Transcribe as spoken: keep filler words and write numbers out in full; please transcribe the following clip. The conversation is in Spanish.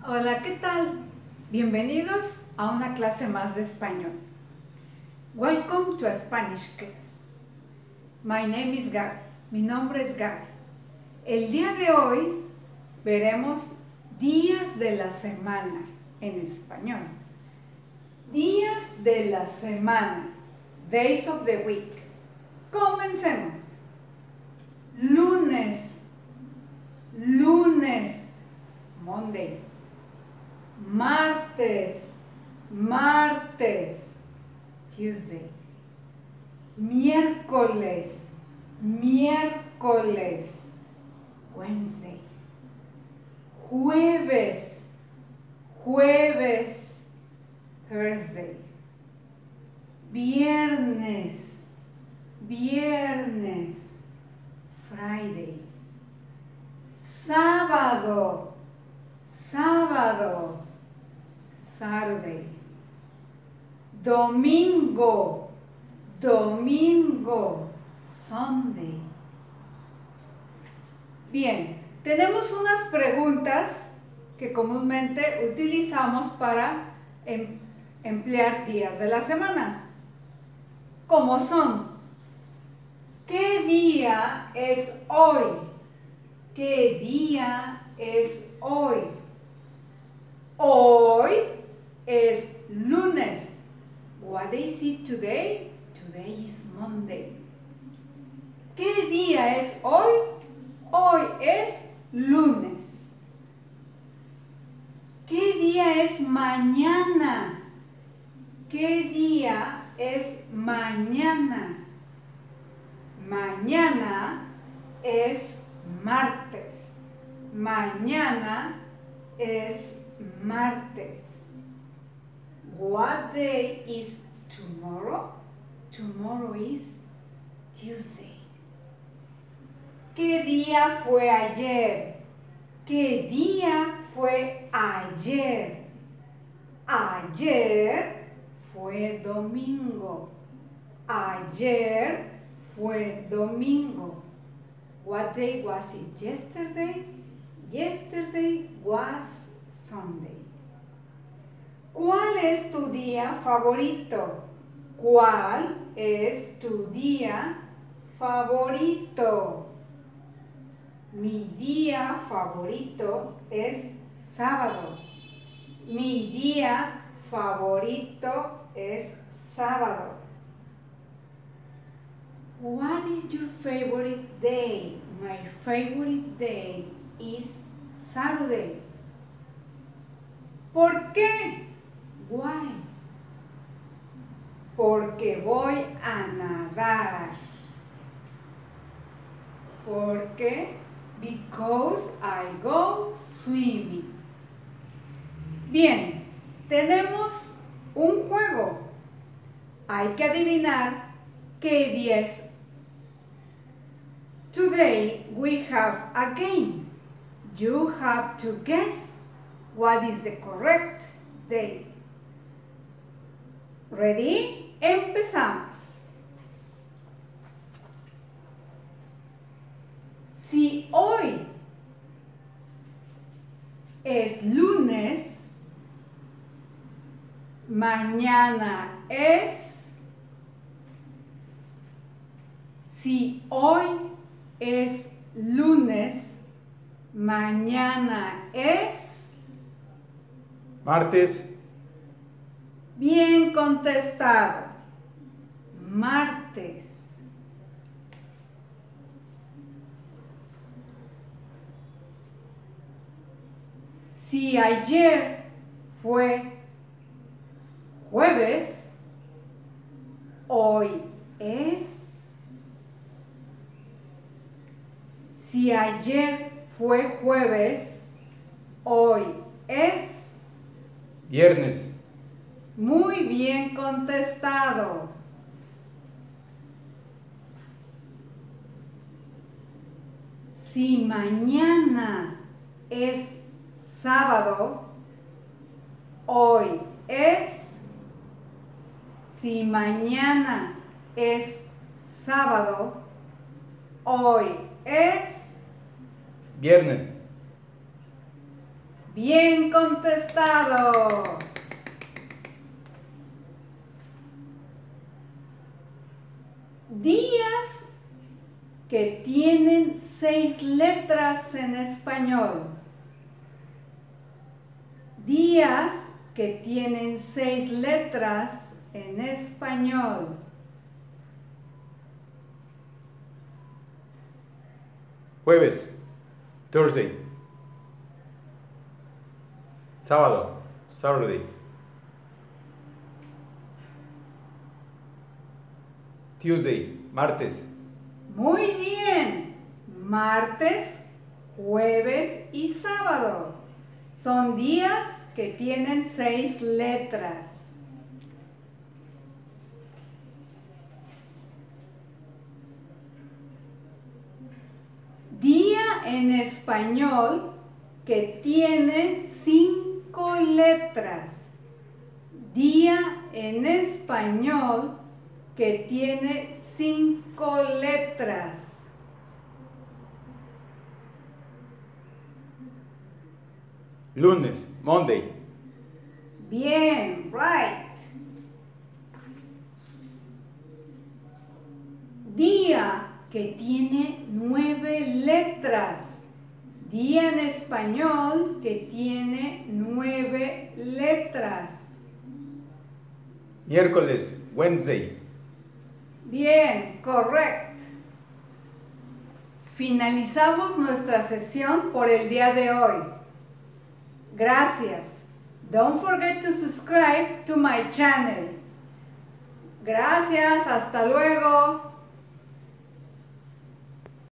Hola, ¿qué tal? Bienvenidos a una clase más de español. Welcome to a Spanish class. My name is Gaby. Mi nombre es Gaby. El día de hoy veremos días de la semana en español. Días de la semana. Days of the week. Comencemos. Lunes. Lunes. Monday. Martes, martes, Tuesday. Miércoles, miércoles, Wednesday. Jueves, jueves, Thursday. Viernes, viernes, Friday. Sábado, sábado, Saturday. Domingo, domingo, Sunday. Bien, tenemos unas preguntas que comúnmente utilizamos para em emplear días de la semana. Como son, ¿qué día es hoy? ¿Qué día es hoy? Hoy es lunes. What day is it today? Today is Monday. ¿Qué día es hoy? Hoy es lunes. ¿Qué día es mañana? ¿Qué día es mañana? Mañana es martes. Mañana es martes. What day is tomorrow? Tomorrow is Tuesday. ¿Qué día fue ayer? ¿Qué día fue ayer? Ayer fue domingo. Ayer fue domingo. What day was it yesterday? Yesterday was Sunday. ¿Cuál es tu día favorito? ¿Cuál es tu día favorito? Mi día favorito es sábado. Mi día favorito es sábado. What is your favorite day? My favorite day is Saturday. ¿Por qué? Why? Porque voy a nadar. ¿Por qué? Because I go swimming. Bien, tenemos un juego. Hay que adivinar qué día es. Today we have a game. You have to guess what is the correct day. ¿Ready? Empezamos. Si hoy es lunes, mañana es. Si hoy es lunes, mañana es. Martes. Bien contestado. Martes. Si ayer fue jueves, hoy es. Si ayer fue jueves, hoy es. Viernes. Muy bien contestado. Si mañana es sábado, hoy es. Si mañana es sábado, hoy es. Viernes. Bien contestado. Días que tienen seis letras en español. Días que tienen seis letras en español. Jueves, Thursday. Sábado, Saturday. Tuesday, martes. Muy bien. Martes, jueves y sábado. Son días que tienen seis letras. Día en español que tiene cinco letras. Día en español que tiene cinco letras. Lunes, Monday. Bien, right. Día que tiene nueve letras. Día en español que tiene nueve letras. Miércoles, Wednesday. Bien, correcto. Finalizamos nuestra sesión por el día de hoy. Gracias. Don't forget to subscribe to my channel. Gracias, hasta luego.